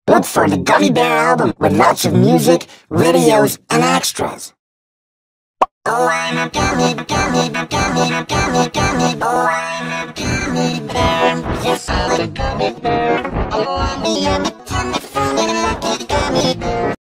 Look for the Gummy Bear album with lots of music, videos, and extras. Oh, I'm a gummy, gummy, gummy, gummy, gummy. Oh, I'm a gummy bear. Yes, I'm a gummy bear. Oh, I'm a yummy, tummy, funny, lucky gummy bear.